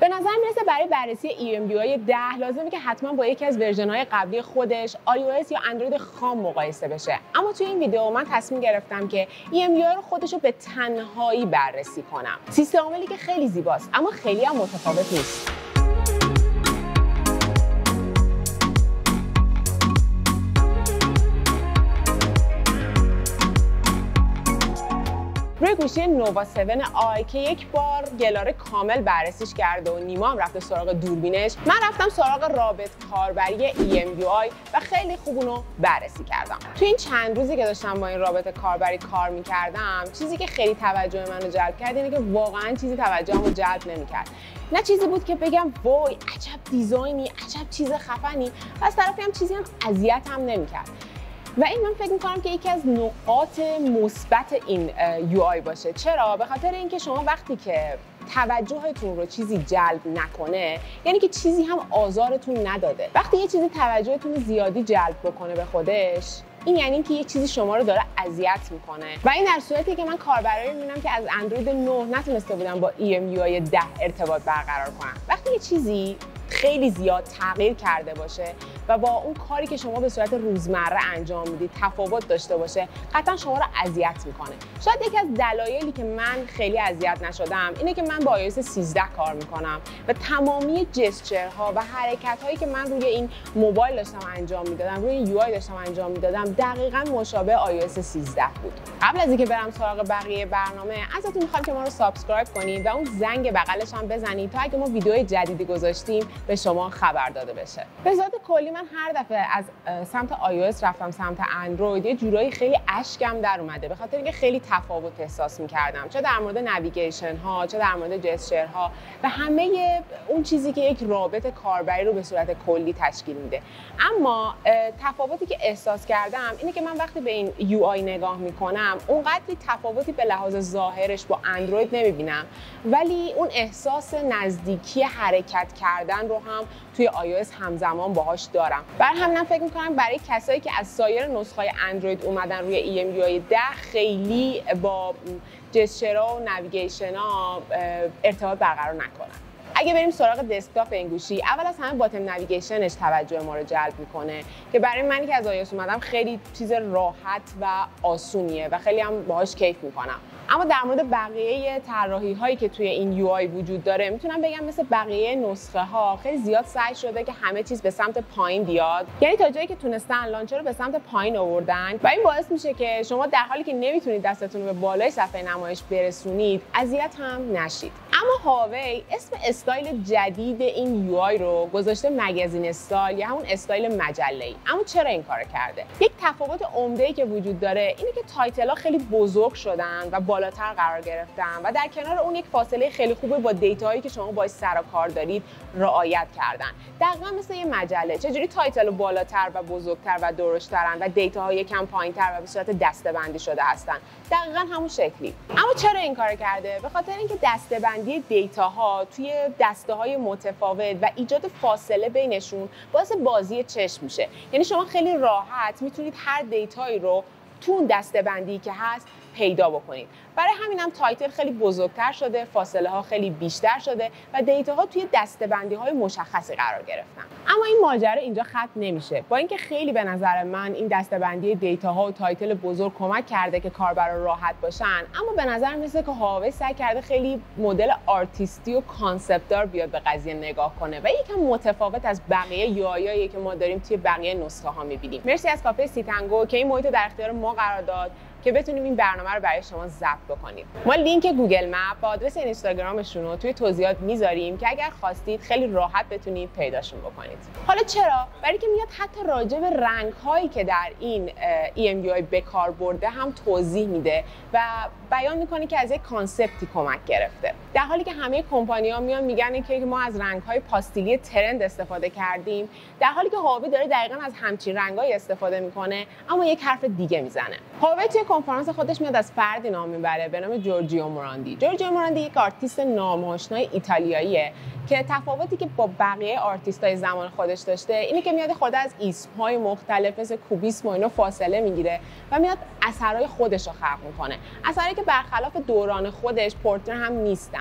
به نظر میرسه برای بررسی EMUI 10 لازمه که حتما با یکی از ورژن‌های قبلی خودش iOS یا اندروید خام مقایسه بشه. اما توی این ویدیو من تصمیم گرفتم که EMUI رو خودش رو به تنهایی بررسی کنم. سیستم عاملی که خیلی زیباست اما خیلی هم متفاوت نیست. روی گوشی نووا 7 آی که یک بار گلاره کامل بررسیش کرده و نیما هم رفته سراغ دوربینش، من رفتم سراغ رابط کاربری EMUI و خیلی خوب اونو بررسی کردم. توی این چند روزی که داشتم با این رابط کاربری کار می‌کردم، چیزی که خیلی توجه منو جلب کرد اینه که واقعاً چیزی توجهمو جلب نمی‌کرد. نه چیزی بود که بگم وای عجب دیزاینی، عجب چیز خفنی، و از طرفی هم چیزی هم اذیتم نمی‌کرد. و این من فکر می‌کنم که یکی از نقاط مثبت این UI باشه. چرا؟ به خاطر اینکه شما وقتی که توجهتون رو چیزی جلب نکنه، یعنی که چیزی هم آزارتون نداده. وقتی یه چیزی توجهتون زیادی جلب بکنه به خودش، این یعنی که یه چیزی شما رو داره اذیت میکنه. و این در صورتی که من کاربرایی میبینم که از اندروید 9 نتونسته بودن با EMUI 10 ارتباط برقرار کنن. وقتی یه چیزی خیلی زیاد تغییر کرده باشه و با اون کاری که شما به صورت روزمره انجام میدید تفاوت داشته باشه، قطعا شما رو اذیت میکنه. شاید یکی از دلایلی که من خیلی اذیت نشدم اینه که من با iOS 13 کار میکنم و تمامی جسچرها و حرکت‌هایی که من روی این موبایل داشتم انجام میدادم، روی UI داشتم انجام میدادم، دقیقاً مشابه iOS 13 بود. قبل از اینکه برم سراغ بقیه برنامه، ازتون میخوام که ما رو سابسکرایب کنید و اون زنگ بغلش هم بزنید تا اگه ما ویدیو جدیدی گذاشتیم به شما خبر داده بشه. به صورت کلی من هر دفعه از سمت iOS رفتم سمت اندروید یه جورایی خیلی اشکم در اومده، به خاطر اینکه خیلی تفاوت احساس می‌کردم، چه در مورد نویگیشن ها، چه در مورد جسچر ها و همه اون چیزی که یک رابط کاربری رو به صورت کلی تشکیل میده. اما تفاوتی که احساس کردم اینه که من وقتی به این UI نگاه میکنم اونقدری تفاوتی به لحاظ ظاهرش با اندروید نمیبینم، ولی اون احساس نزدیکی حرکت کردن رو هم توی iOS همزمان باهاش دارم. برای همین فکر می‌کنم برای کسایی که از سایر نسخه‌های اندروید اومدن روی EMUI 10 خیلی با جسچرها و نویگیشن‌ها ارتباط برقرار نکنن. اگه بریم سراغ دسکتاپ این گوشی، اول از همه باتن نویگیشنش توجه ما رو جلب میکنه که برای منی که از iOS اومدم خیلی چیز راحت و آسونیه و خیلی هم باهاش کیف میکنم. اما در مورد بقیه طراحی هایی که توی این UI وجود داره میتونم بگم مثل بقیه نسخه ها خیلی زیاد سعی شده که همه چیز به سمت پایین بیاد، یعنی تا جایی که تونستن لانچر رو به سمت پایین آوردن و این باعث میشه که شما در حالی که نمیتونید دستتون رو به بالای صفحه نمایش برسونید اذیت هم نشید. اما هاوی اسم استایل جدید این UI رو گذاشته مگزین استایل یا همون استایل مجله‌ای. اما چرا این کارو کرده؟ یک تفاوت عمده‌ای که وجود داره اینه که تایتل‌ها خیلی بزرگ شدن و بالاتر قرار گرفتن و در کنار اون یک فاصله خیلی خوبه با دیتاهایی که شما باهاش سر و کار دارید رعایت کردن. دقیقاً مثل یه مجله، چجوری تایتل بالاتر و بزرگتر و درشترن و دیتاها یکم پایین‌تر و به صورت دسته‌بندی شده هستن. دقیقاً همون شکلی. اما چرا این کارو کرده؟ به خاطر اینکه دسته‌بندی دیتاها توی دسته‌های متفاوت و ایجاد فاصله بینشون باعث بازی چشم میشه. یعنی شما خیلی راحت میتونید هر دیتایی رو تو اون دسته‌بندی که هست پیدا بکنید. برای همین هم تایتل خیلی بزرگتر شده، فاصله ها خیلی بیشتر شده و دیتاها توی دسته‌بندی های مشخصی قرار گرفتن. اما این ماجرا اینجا ختم نمیشه. با اینکه خیلی به نظر من این دسته‌بندی دیتاها و تایتل بزرگ کمک کرده که کاربرا راحت باشن، اما به نظر میسه که هاوی سعی کرده خیلی مدل آرتیستی و کانسپت دار بیاد به قضیه نگاه کنه و یکم متفاوت از بقیه یوآی‌هایی که ما داریم توی بقیه نسخه ها می‌بینیم. مرسی از کافه سیتنگو که این محیط در اختیار ما قرار داد که بتونیم این برنامه رو برای شما ضبط بکنیم. ما لینک گوگل مپ و آدرس اینستاگرامشون رو توی توضیحات میذاریم که اگر خواستید خیلی راحت بتونید پیداشون بکنید. حالا چرا؟ برای که میاد حتی راجع به رنگ‌هایی که در این EMUI به کار برده هم توضیح میده و بیان میکنه که از یک کانسپتی کمک گرفته. در حالی که همه کمپانی‌ها میان میگن که ما از رنگ‌های پاستیلی ترند استفاده کردیم، در حالی که هاوی داره دقیقاً از همچین رنگ‌هایی استفاده میکنه اما یک حرف دیگه میزنه. هاوی توی کنفرانس خودش میاد از فردی نام میبره به نام جورجیو موراندی. جورجیو موراندی یک آرتیست نام‌آشنای ایتالیاییه که تفاوتی که با بقیه آرتیستای زمان خودش داشته اینه که میاد خود از ایسم‌های مختلف مثل کوبیسم و اینا فاصله میگیره و میاد اثرهای خودش رو خلق میکنه. اثرایی که برخلاف دوران خودش پورتر هم نیستن.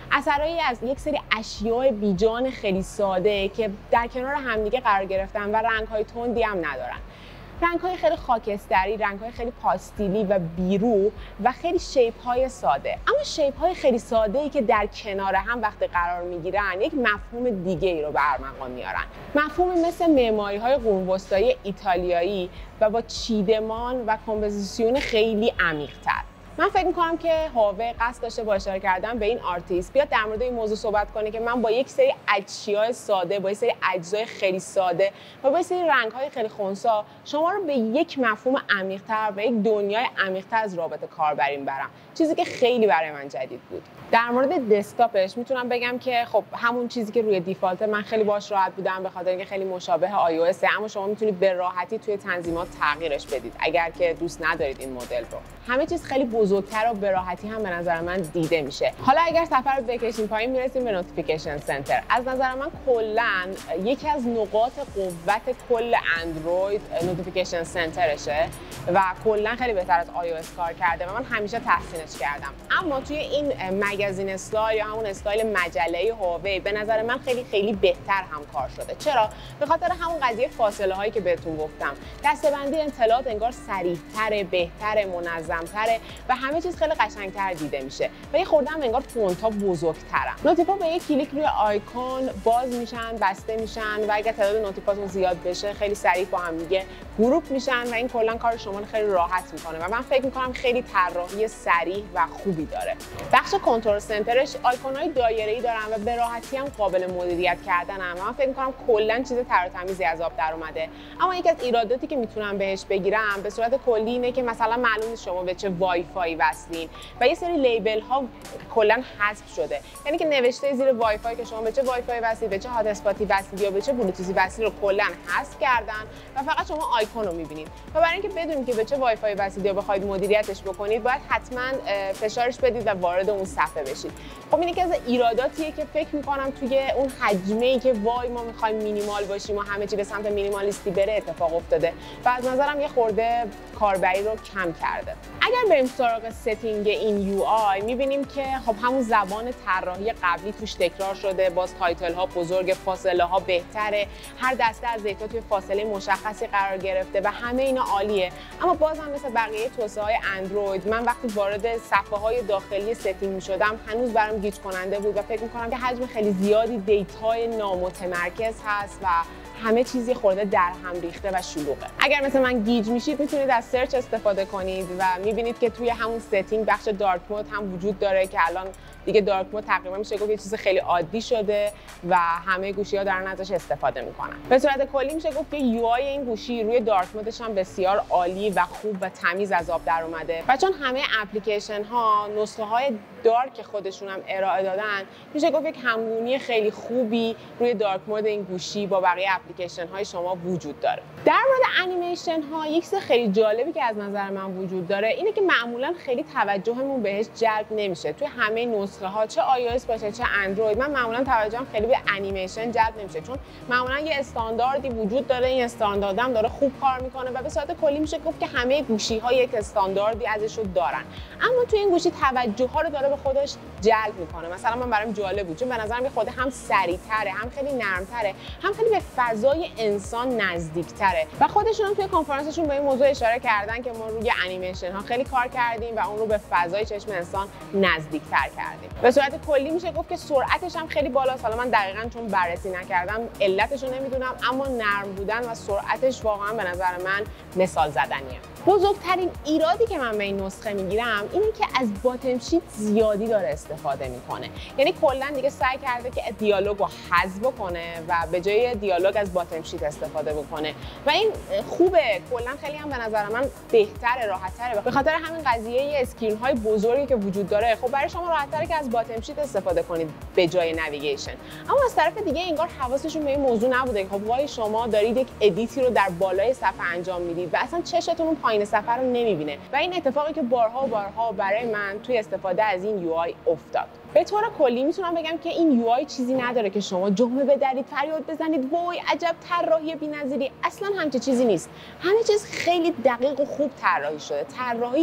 اثرایی از یک سری اشیاء بیجان خیلی ساده که در کنار همدیگه قرار گرفتن و رنگ‌های تندی هم ندارن. رنگ‌های خیلی خاکستری، رنگ‌های خیلی پاستیلی و بیرو و خیلی شیپ‌های ساده. اما شیپ‌های خیلی ساده‌ای که در کنار هم وقتی قرار می‌گیرن یک مفهوم دیگه‌ای رو به ارمغان میارن. مفهومی مثل معماری‌های قرون وسطایی ایتالیایی و با چیدمان و کمپوزیسیون خیلی عمیق‌تر. من فکر میکنم که هاوه قصد داشته با اشاره کردن به این آرتیست بیاد در مورد این موضوع صحبت کنه که من با یک سری اشیاء ساده، با یک سری اجزای خیلی ساده و با یک سری رنگ‌های خیلی خنثی شما رو به یک مفهوم عمیق‌تر و یک دنیای عمیق‌تر از رابطه کاربری میبرم. چیزی که خیلی برای من جدید بود. در مورد دسکتاپش میتونم بگم که خب همون چیزی که روی دیفالت من خیلی باهاش راحت بودم به خاطر اینکه خیلی مشابه iOS، اما شما میتونید به راحتی توی تنظیمات تغییرش بدید اگر که دوست ندارید این مدل رو. همه چیز خیلی بزرگتر و به راحتی هم به نظر من دیده میشه. حالا اگر سفر رو بکشیم پایین میرسیم به نوتیفیکیشن سنتر. از نظر من کلا یکی از نقاط قوت کل اندروید نوتیفیکیشن سنترشه و کلا خیلی بهتر از iOS کار کرده و من همیشه تحسینش کردم. اما توی این مگزین استایل یا همون استایل مجله هاوی به نظر من خیلی بهتر هم کار شده. چرا؟ به خاطر همون قضیه فاصله هایی که بهتون گفتم. دسته‌بندی اطلاعات انگار سریع‌تره، بهتره، منظم‌تره و همه چیز خیلی قشنگ‌تر دیده میشه. و یه خورده هم انگار فونت‌ها بزرگترن. نوتیفا به یک کلیک روی آیکون باز میشن، بسته میشن و اگه تعداد نوتیفاتون زیاد بشه خیلی سریع با هم دیگه گروپ میشن و این کلا کار شما رو خیلی راحت میکنه و من فکر میکنم خیلی طراحی سریع و خوبی داره. بخش کنترل سنترش آیکون‌های دایره‌ای دارن و به راحتی هم قابل مدیریت کردنن. من فکر می‌کنم کلاً چیز تر و تمیزی از آب در اومده. اما یکی از ایراداتی که میتونم بهش بگیرم به صورت کلی اینه که مثلا معلوم نیست شما به چه وای فای وصلین و یه سری لیبل ها کلاً حذف شده. یعنی که نوشته زیر وای فای که شما به چه وای فای وصلید، به چه هات اسپاتی وصلید یا به چه بلوتوثی وصلید رو کلاً حذف کردن و فقط شما آیکون رو می‌بینید. و برای اینکه بدونید که به چه وای فای وصلید یا بخواید مدیریتش بکنید باید حتما فشارش بدید و وارد اون صفحه بشید. خب این یکی از ایراداتیه که فکر می‌کنم توی اون حجمه‌ای که وای ما می‌خوایم مینیمال باشیم و همه چی به سمت مینیمالیستی بره اتفاق افتاده و از نظرم یه خورده کاربری رو کم کرده. اگر بریم سراغ ستینگ این یو آی می‌بینیم که خب همون زبان طراحی قبلی توش تکرار شده، باز تایتل ها بزرگ، فاصله ها بهتره، هر دسته از دیتا توی فاصله مشخصی قرار گرفته و همه اینا عالیه. اما باز هم مثل بقیه توسعه‌های اندروید من وقتی وارد صفحه‌های داخلی ستینگ می‌شدم هنوز برام گیج کننده بود و فکر می‌کنم که حجم خیلی زیادی دیتای نامتمرکز هست و همه چیزی خورده در هم ریخته و شلوغه. اگر مثل من گیج میشید میتونید از سرچ استفاده کنید و میبینید که توی همون ستینگ بخش دارک مود هم وجود داره که الان دیگه دارک مود تقریبا میشه گفت یه چیز خیلی عادی شده و همه گوشی‌ها دارن ازش استفاده میکنن. به صورت کلی میشه گفت که یو آی این گوشی روی دارک مودش هم بسیار عالی و خوب و تمیز از آب در اومده و چون همه اپلیکیشن ها نسخه های دارک خودشون هم ارائه دادن میشه گفت یک همگونی خیلی خوبی روی دارک مود این گوشی با بقیه اپلیکیشن های شما وجود داره. در مورد انیمیشن ها یک چیز خیلی جالبی که از نظر من وجود داره اینه که معمولا خیلی توجهمون بهش جلب نمیشه. توی همه نسخه ها چه iOS باشه چه اندروید من معمولا توجهم خیلی به انیمیشن جلب نمیشه چون معمولا یه استانداردی وجود داره، این استاندارد هم داره خوب کار میکنه و به صورت کلی میشه گفت که همه گوشی ها یک استانداردی ازش رو دارن. اما توی این گوشی توجه ها رو داره به خودش جلب میکنه. مثلا من برام جالب بود چون به نظرم خود هم سریعتره، هم خیلی نرمتره، هم خیلی به فضای انسان نزدیکتره و خودشون هم توی کنفرانسشون به این موضوع اشاره کردن که ما روی انیمیشن ها خیلی کار کردیم و اون رو به فضای چشم انسان نزدیکتر کردیم. به صورت کلی میشه گفت که سرعتش هم خیلی بالاست. حالا من دقیقاً چون بررسی نکردم علتش رو نمیدونم اما نرم بودن و سرعتش واقعا به نظر من مثال زدنیه. بزرگترین ایرادی که من به این نسخه میگیرم اینه که از باتم شیت زیادی داره استفاده میکنه. یعنی کلا دیگه سعی کرده که دیالوگ رو حذف کنه و به جای دیالوگ از باتم شیت استفاده بکنه و این خوبه. کلا خیلی هم به نظر من بهتره، راحت‌تره. به خاطر همین قضیه اسکرین های بزرگی که وجود داره خب برای شما راحت‌تره که از باتم شیت استفاده کنید به جای نویگیشن. اما از طرف دیگه انگار حواسشون به این موضوع نبوده. خب وای شما دارید یک ادیتی رو در بالای صفحه انجام میدید و اصلا چشتون اون پایین صفحه رو نمیبینه و این اتفاقی که بارها و بارها برای من توی استفاده از این یو آی افتاد. به طور کلی میتونم بگم که این یو آی چیزی نداره که شما جمله بدرید، فریاد بزنید وای عجب طراحی بی‌نظیری. اصلا همچین چیزی نیست. همه چیز خیلی دقیق و خوب طراحی شده. طراحی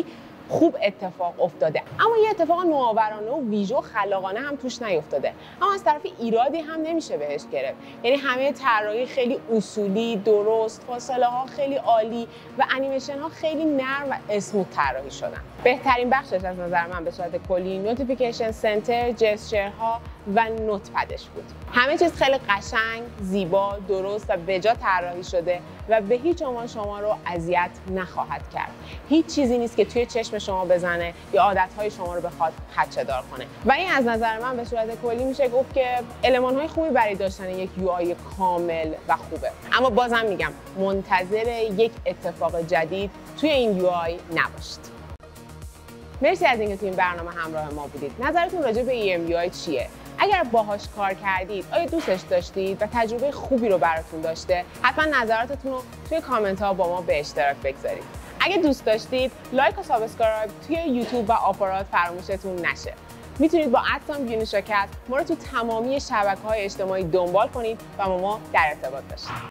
خوب اتفاق افتاده، اما یه اتفاق نوآورانه و ویژه و خلاقانه هم توش نیفتاده. اما از طرف ایرادی هم نمیشه بهش گرفت. یعنی همه طراحی خیلی اصولی، درست، فاصله ها خیلی عالی و انیمیشن ها خیلی نرم و اسموت طراحی شدن. بهترین بخشش از نظر من به صورت کلی نوتیفیکیشن سنتر، جسچرها و نوت پدش بود. همه چیز خیلی قشنگ، زیبا، درست و بجا طراحی شده و به هیچ عنوان شما رو اذیت نخواهد کرد. هیچ چیزی نیست که توی چشم شما بزنه یا عادتهای شما رو بخواد خدشه‌دار کنه. و این از نظر من به صورت کلی میشه گفت که المان‌های خوبی برای داشتن یک UI کامل و خوبه. اما بازم میگم منتظر یک اتفاق جدید توی این UI نباشید. مرسی از اینکه توی این برنامه همراه ما بودید. نظرتون راجع به EMUI چیه؟ اگر باهاش کار کردید، آیا دوستش داشتید و تجربه خوبی رو براتون داشته؟ حتما نظراتتون رو توی کامنت ها با ما به اشتراک بگذارید. اگه دوست داشتید، لایک و سابسکرایب توی یوتیوب و آپارات فراموشتون نشه. میتونید با @بیونیشاکت ما رو تو تمامی شبکه‌های اجتماعی دنبال کنید و با ما در ارتباط باشید.